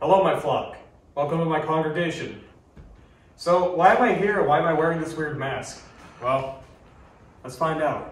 Hello, my flock. Welcome to my congregation. So, why am I here? Why am I wearing this weird mask? Well, let's find out.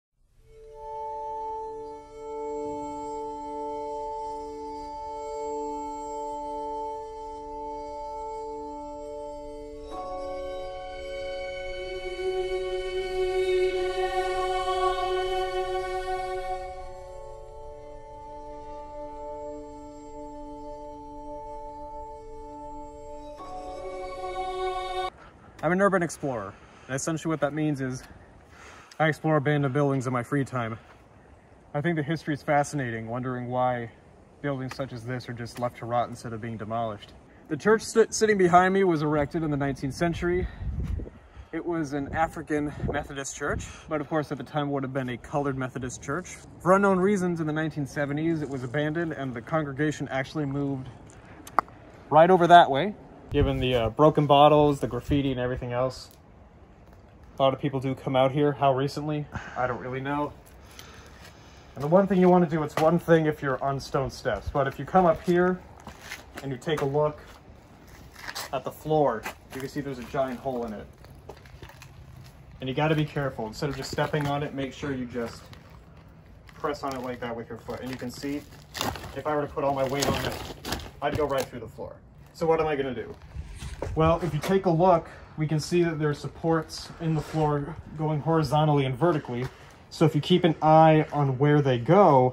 I'm an urban explorer, and essentially what that means is I explore abandoned buildings in my free time. I think the history is fascinating, wondering why buildings such as this are just left to rot instead of being demolished. The church sitting behind me was erected in the 19th century. It was an African Methodist church, but of course at the time would have been a colored Methodist church. For unknown reasons, in the 1970s, it was abandoned and the congregation actually moved right over that way. Given the broken bottles, the graffiti, and everything else. A lot of people do come out here. How recently? I don't really know. And the one thing you want to do, it's one thing if you're on stone steps, but if you come up here and you take a look at the floor, you can see there's a giant hole in it. And you got to be careful. Instead of just stepping on it, make sure you just press on it like that with your foot. And you can see, if I were to put all my weight on it, I'd go right through the floor. So what am I going to do? Well, if you take a look, we can see that there are supports in the floor going horizontally and vertically. So if you keep an eye on where they go,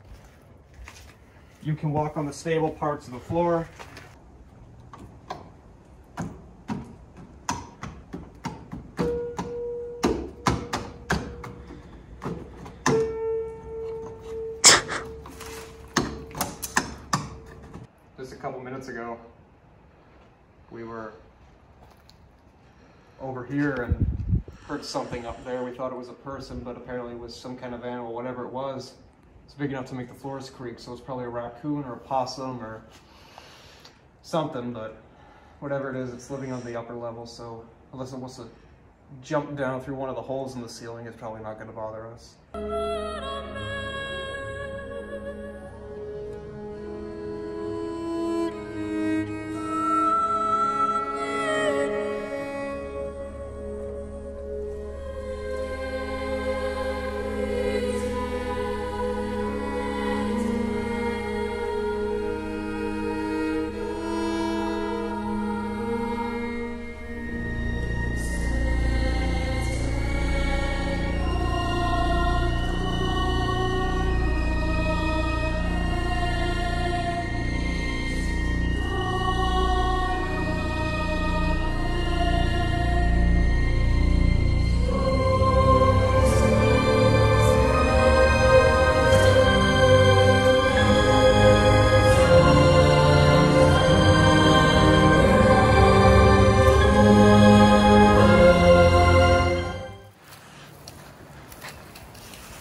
you can walk on the stable parts of the floor. Just a couple minutes ago, we were over here and heard something up there. We thought it was a person, but apparently it was some kind of animal, whatever it was. It's big enough to make the floors creak, so it's probably a raccoon or a possum or something, but whatever it is, it's living on the upper level, so unless it wants to jump down through one of the holes in the ceiling, it's probably not going to bother us.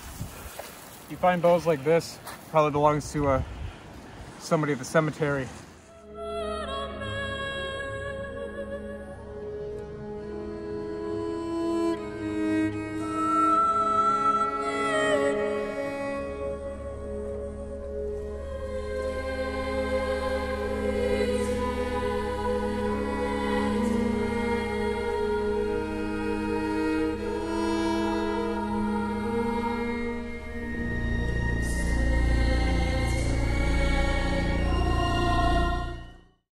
You find bows like this, probably belongs to somebody at the cemetery.